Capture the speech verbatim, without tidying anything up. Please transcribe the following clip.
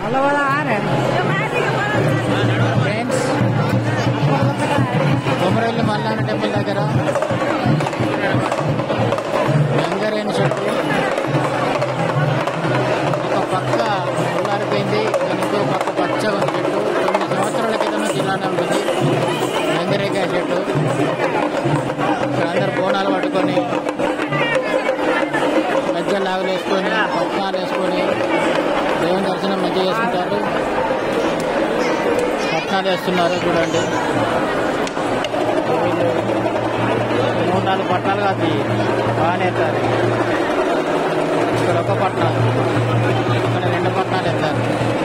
Friends, Komaravelli Mallanna temple దగ్గర గంగరేణి చెట్టు ఒక పక్క ఉల్లారిపోయింది, ఇంకో పక్క పచ్చగా ఉంది చెట్టు. కొన్ని సంవత్సరాల క్రితం ఇలానే ఉంటుంది గంగరేకాయ చెట్టు. ఇక్కడ అందరు బోనాలు పట్టుకొని గజ్జలు లాగులు వేసుకొని పట్నాలు వేసుకొని దేవుని దర్శనం మంచిగా చేసుకుంటారు. పట్నాలు వేస్తున్నారు చూడండి. మూడు నాలుగు పట్నాలు కాదు, బాగానే ఎత్తారు. ఇక్కడ ఒక పట్నం, ఇక్కడ రెండు పట్నాలు ఎత్తారు.